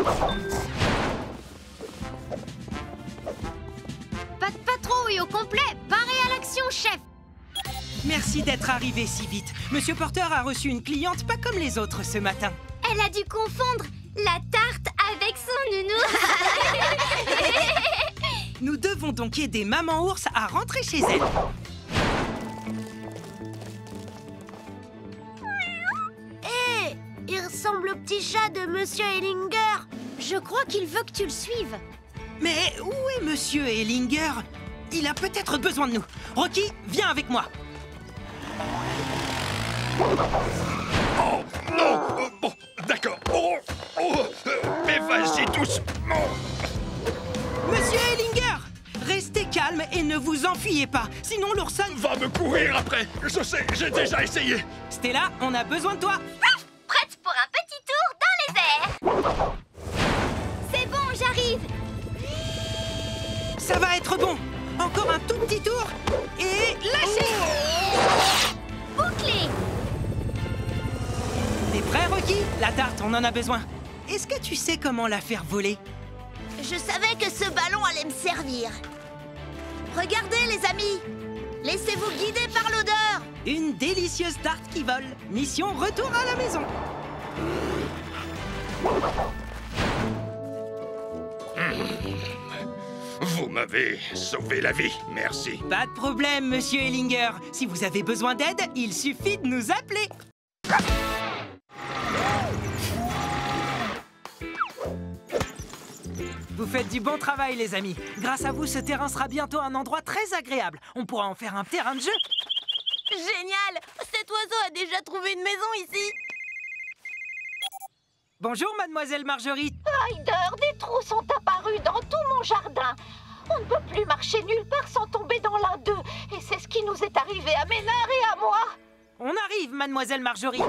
Pas de patrouille au complet. Paré à l'action, chef. Merci d'être arrivé si vite. Monsieur Porter a reçu une cliente pas comme les autres ce matin. Elle a dû confondre la tarte avec son nounou. Nous devons donc aider Maman Ours à rentrer chez elle. Hé, il ressemble au petit chat de Monsieur Ellinger. Je crois qu'il veut que tu le suives. Mais où est Monsieur Ellinger? Il a peut-être besoin de nous. Rocky, viens avec moi. Oh, non. Bon, d'accord. Mais vas-y doucement. Monsieur Ellinger, restez calme et ne vous enfuyez pas. Sinon l'ourson Va me courir après. Je sais, j'ai déjà essayé. Stella, on a besoin de toi. Prête pour un petit tour dans les airs. C'est bon, j'arrive. Ça va être bon. Encore un tout petit tour. Et lâchez. Bouclé. T'es prêt, Rocky? La tarte, on en a besoin. Est-ce que tu sais comment la faire voler? Je savais que ce ballon allait me servir. Regardez, les amis. Laissez-vous guider par l'odeur. Une délicieuse tarte qui vole. Mission retour à la maison. Vous m'avez sauvé la vie, merci. Pas de problème, Monsieur Ellinger. Si vous avez besoin d'aide, il suffit de nous appeler. Vous faites du bon travail, les amis. Grâce à vous, ce terrain sera bientôt un endroit très agréable. On pourra en faire un terrain de jeu. Génial. Cet oiseau a déjà trouvé une maison ici. Bonjour, mademoiselle Marjorie. Ryder, des trous sont apparus dans tout mon jardin. On ne peut plus marcher nulle part sans tomber dans l'un d'eux. Et c'est ce qui nous est arrivé à Ménard et à moi. On arrive, mademoiselle Marjorie.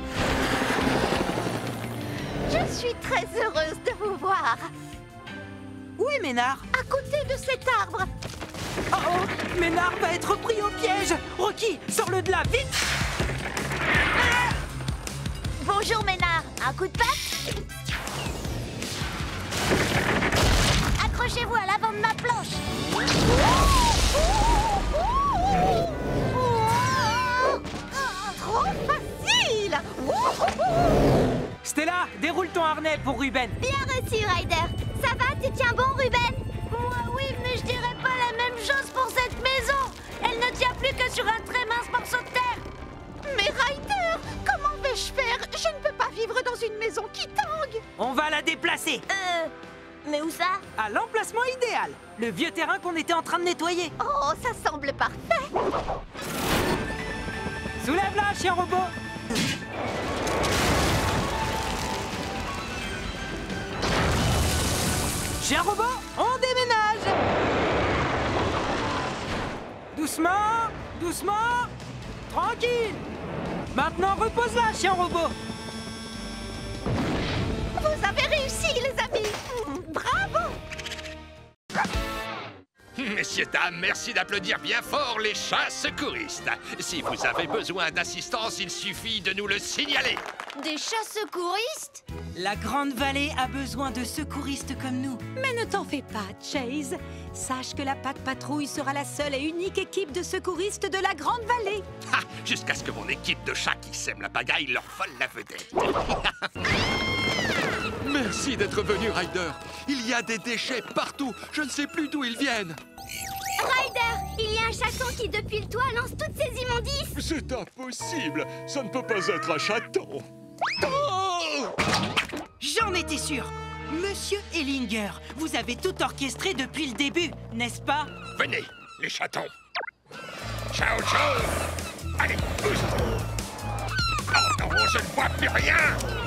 Je suis très heureuse de vous voir. Où est Ménard? À côté de cet arbre. Oh, Ménard va être pris au piège. Rocky, sors-le de là, vite. Bonjour, Ménard. Un coup de patte? Accrochez-vous à l'avant de ma planche. Trop facile. Stella, déroule ton harnais pour Ruben. Bien reçu, Ryder. Ça va, tu tiens bon, Ruben? Moi, oui, mais je dirais pas la même chose pour cette maison. Elle ne tient plus que sur un très mince morceau de terre. Mais Ryder, comment vais-je faire? Je ne peux pas vivre dans une maison qui tangue. On va la déplacer. Mais où ça? À l'emplacement idéal. Le vieux terrain qu'on était en train de nettoyer. Oh, ça semble parfait. Soulève-la, chien robot. Chien robot, on déménage. Doucement, doucement. Tranquille. Maintenant, repose-la, chien robot. Vous avez réussi, les amis. Bravo. Messieurs, dames, merci d'applaudir bien fort les chats secouristes. Si vous avez besoin d'assistance, il suffit de nous le signaler. Des chats secouristes? La Grande Vallée a besoin de secouristes comme nous. Mais ne t'en fais pas, Chase. Sache que la Pat Patrouille sera la seule et unique équipe de secouristes de la Grande Vallée. Ha! Jusqu'à ce que mon équipe de chats qui sèment la pagaille leur vole la vedette. Merci d'être venu, Ryder. Il y a des déchets partout. Je ne sais plus d'où ils viennent. Ryder, il y a un chaton qui, depuis le toit, lance toutes ces immondices. C'est impossible. Ça ne peut pas être un chaton. Oh! J'en étais sûr. Monsieur Ellinger, vous avez tout orchestré depuis le début, n'est-ce pas? Venez, les chatons. Ciao, ciao. Allez, boost. Oh non, je ne vois plus rien.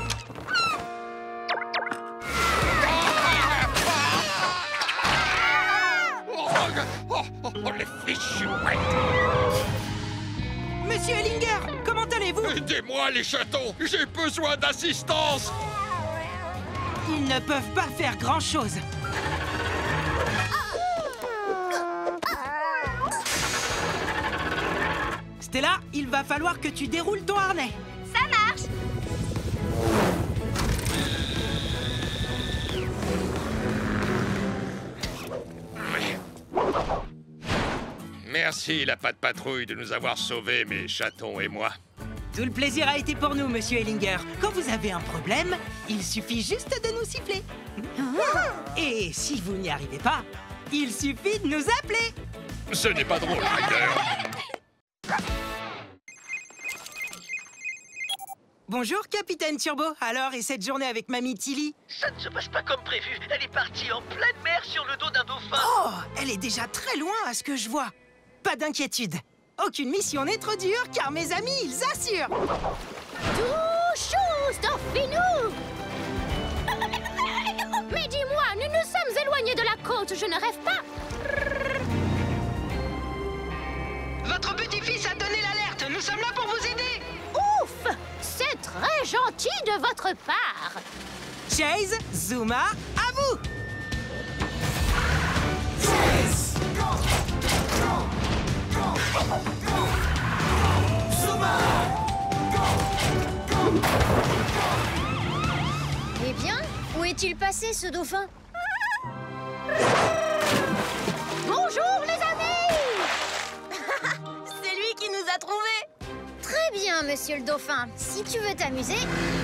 Oh, les fichus bêtes. Monsieur Ellinger, comment allez-vous? Aidez-moi, les chatons. J'ai besoin d'assistance. Ils ne peuvent pas faire grand-chose. Stella, il va falloir que tu déroules ton harnais. Ça marche. Merci, la patte patrouille, de nous avoir sauvés, mes chatons et moi. Tout le plaisir a été pour nous, Monsieur Ellinger. Quand vous avez un problème, il suffit juste de nous siffler. Et si vous n'y arrivez pas, il suffit de nous appeler. Ce n'est pas drôle, Ryder. Bonjour, Capitaine Turbo. Alors, et cette journée avec Mamie Tilly? Ça ne se passe pas comme prévu. Elle est partie en pleine mer sur le dos d'un dauphin. Oh, elle est déjà très loin à ce que je vois. Pas d'inquiétude. Aucune mission n'est trop dure, car mes amis, ils assurent. Touchous, Dorfinou. Mais dis-moi, nous nous sommes éloignés de la côte, je ne rêve pas. Votre petit-fils a donné l'alerte. Nous sommes là pour vous aider. Ouf, c'est très gentil de votre part. Chase, Zuma, à vous. Eh bien, où est-il passé, ce dauphin? Bonjour, les amis. C'est lui qui nous a trouvés. Très bien, monsieur le dauphin. Si tu veux t'amuser...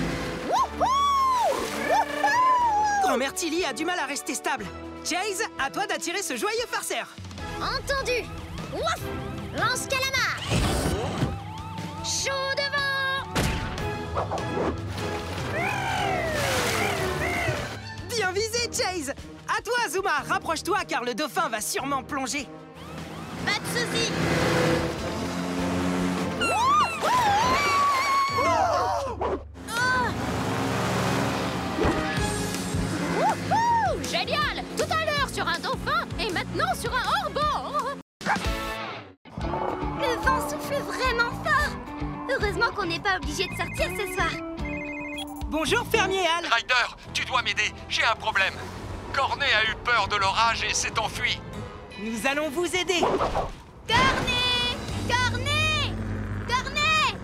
Grand-mère Tilly a du mal à rester stable. Chase, à toi d'attirer ce joyeux farceur. Entendu. Ouf. Lance calamar. Chaud devant. Bien visé, Chase. À toi, Zuma, rapproche-toi car le dauphin va sûrement plonger. Pas de soucis. Wouhou! Génial! Tout à l'heure sur un dauphin et maintenant sur un hors-bord. Le vent souffle vraiment fort. Heureusement qu'on n'est pas obligé de sortir ce soir. Bonjour, fermier Al. Ryder, tu dois m'aider, j'ai un problème. Cornet a eu peur de l'orage et s'est enfui. Nous allons vous aider. Cornet! Cornet! Cornet!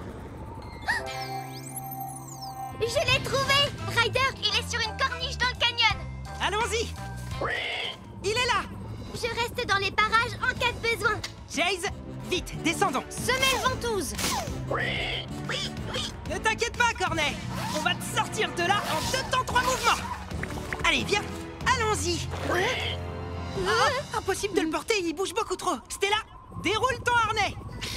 Je l'ai trouvé! Ryder, il est sur une corniche dans le canyon. Allons-y. Il est là. Je reste dans les parages en cas de besoin. Chase, vite, descendons. Semelle ventouse. Ne t'inquiète pas, Cornet. On va te sortir de là en 2 temps 3 mouvements. Allez, viens. Allons-y. Ah, impossible de le porter, il bouge beaucoup trop. Stella, déroule ton harnais.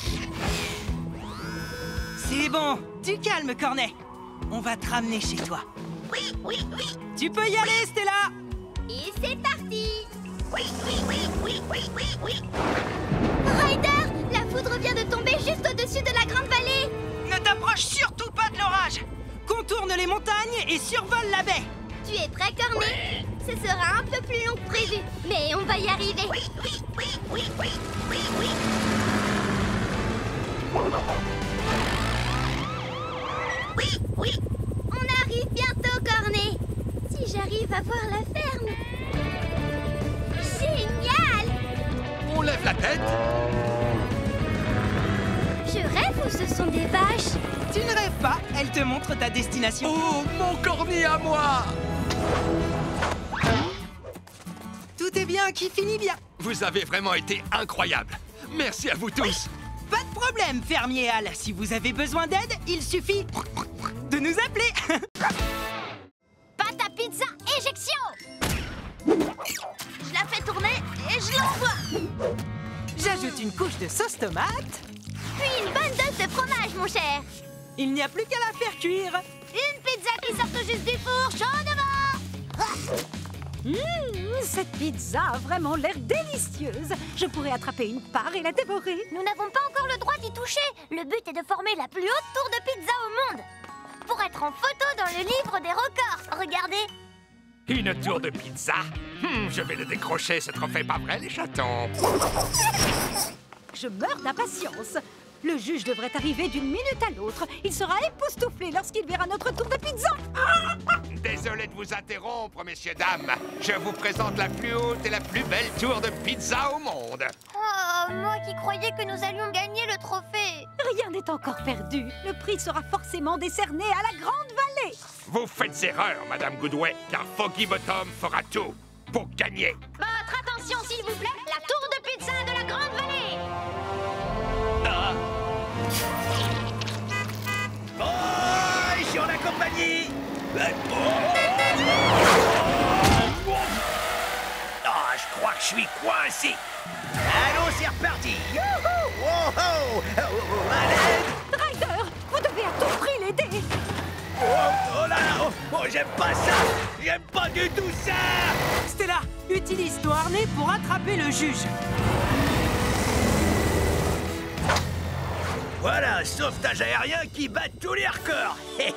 C'est bon, du calme, Cornet. On va te ramener chez toi. Tu peux y aller, Stella. Et c'est parti! Ryder, la foudre vient de tomber juste au-dessus de la grande vallée. Ne t'approche surtout pas de l'orage. Contourne les montagnes et survole la baie. Tu es prêt, Cornet? Ce sera un peu plus long que prévu, mais on va y arriver. On arrive bientôt, Cornet. Si j'arrive à voir la ferme. Génial! On lève la tête. Je rêve ou ce sont des vaches? Tu ne rêves pas, elle te montre ta destination. Oh, mon cornet à moi. Tout est bien qui finit bien. Vous avez vraiment été incroyable. Merci à vous tous. Pas de problème, fermier Al. Si vous avez besoin d'aide, il suffit de nous appeler. Pâte à pizza, éjection. Je la fais tourner et je l'envoie. J'ajoute une couche de sauce tomate. Puis une bonne dose de fromage, mon cher. Il n'y a plus qu'à la faire cuire. Une pizza qui sort tout juste du four, chaud devant. Cette pizza a vraiment l'air délicieuse. Je pourrais attraper une part et la dévorer. Nous n'avons pas encore le droit d'y toucher. Le but est de former la plus haute tour de pizza au monde. Pour être en photo dans le livre des records. Regardez. Une tour de pizza. Je vais le décrocher, ce trophée, pas vrai, les chatons? Je meurs d'impatience. Le juge devrait arriver d'une minute à l'autre. Il sera époustouflé lorsqu'il verra notre tour de pizza. Désolé de vous interrompre, messieurs, dames. Je vous présente la plus haute et la plus belle tour de pizza au monde. Oh, moi qui croyais que nous allions gagner le trophée. Rien n'est encore perdu. Le prix sera forcément décerné à la Grande Vallée. Vous faites erreur, Madame Goodway, car Foggy Bottom fera tout pour gagner. Votre attention, s'il vous plaît. La tour de pizza de la Grande Vallée. Ah, je crois que je suis coincé. Allons, c'est reparti. Youhou! Oh, oh! Allez! Ryder, vous devez à tout prix l'aider. Oh là là! Oh, j'aime pas ça! J'aime pas du tout ça! Stella, utilise ton harnais pour attraper le juge. Voilà un sauvetage aérien qui bat tous les records! Et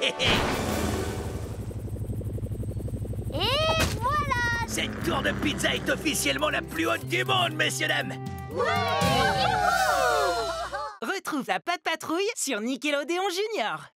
voilà. Cette tour de pizza est officiellement la plus haute du monde, messieurs dames! Retrouve la Patte Patrouille sur Nickelodeon Junior.